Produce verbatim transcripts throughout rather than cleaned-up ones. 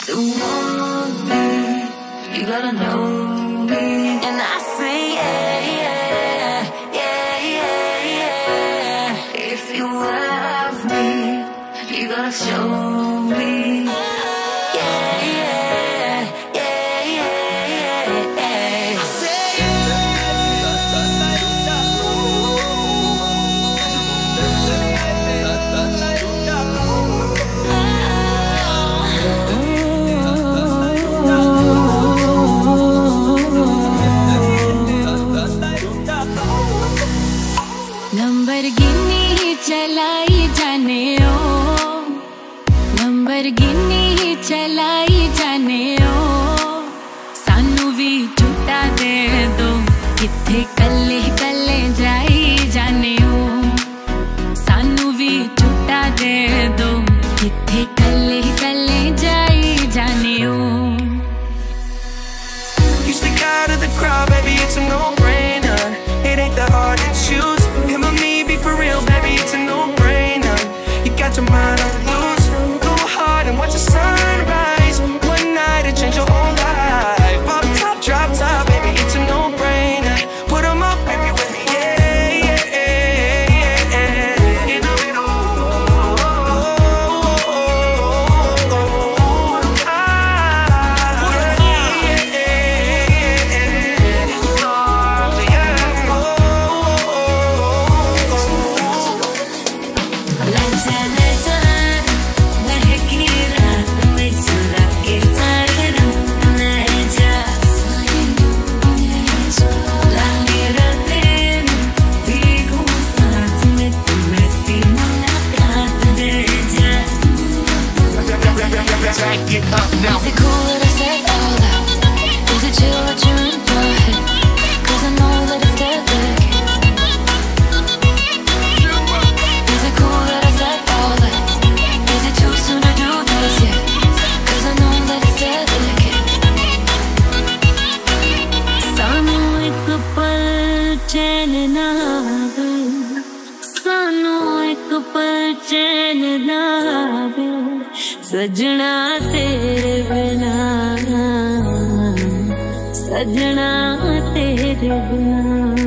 To want me, you gotta know me. And I say yeah, yeah, yeah, yeah, yeah. If you love me, you gotta show me. Yeah, yeah, yeah, yeah, yeah, yeah. I say yeah. Lamborghini चलाई जाने ओ, Lamborghini चलाई जाने ओ, सानू भी झूठा दे दो, किथे कल्ले कल्ले जाई जाने ओ, सानू भी झूठा दे दो, किथे कल्ले कल्ले जाई जाने ओ. You stick out of the crowd, baby, it's a no-brainer. It ain't that hard to choose. Him or me, be for real, baby, it's a no-brainer. You got your mind on loose. Go hard and watch the sunrise. One night to change your whole life. Pop top, drop top, baby, it's a no-brainer. Put 'em up if you with me, yeah, yeah, yeah, yeah. In the middle. Get up now. Is it cool that I said all that? Is it chill that you're in my head? Cause I know that it's deadly. Is it cool that I said all that? Is it too soon to do this yet? Cause I know that it's deadly. सानू एक पल चैन ना आवे, सानू एक पल चैन ना आवे, सजना तेरे बिना, सजना तेरे बिना.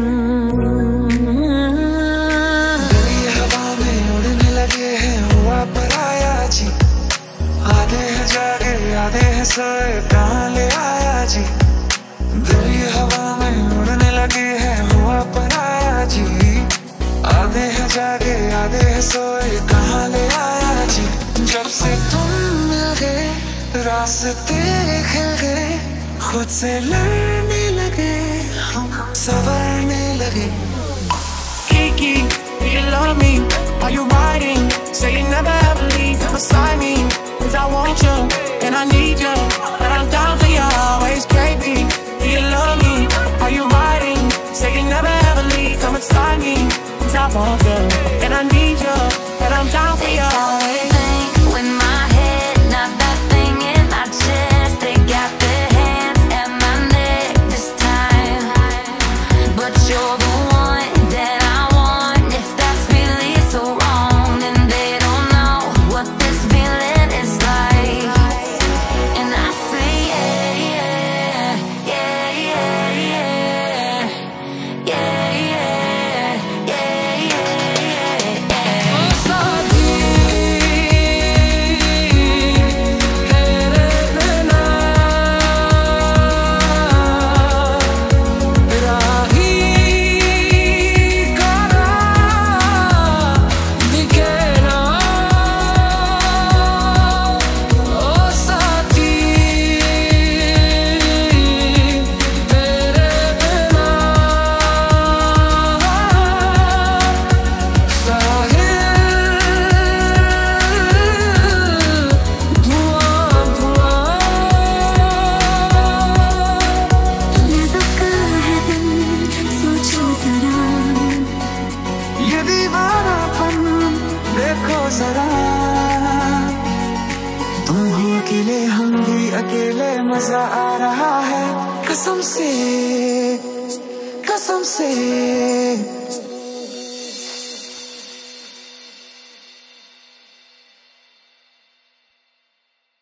दिल हवा में उड़ने लगे हैं, हुआ पराया जी. आधे हैं जागे, आधे हैं सोए, कहाँ ले आया जी. दिल हवा में उड़ने लगे हैं, हुआ पराया जी. आधे हैं जागे, आधे हैं सोए, कहाँ ले आया जी. जब से तुम मिल गए, रास्ते खिल गए, खुद से लड़ने लगे, हम संवरने लगे. Kiki, do you love me? Are you riding? Say you never ever leave beside me. Cause I want you, and I need you, and I'm down for you always, baby. Do you love me? Are you riding? Say you never ever leave beside me. Cause I want you, and I need you, and I'm down for you always. अकेले मजा आ रहा है कसम से कसम से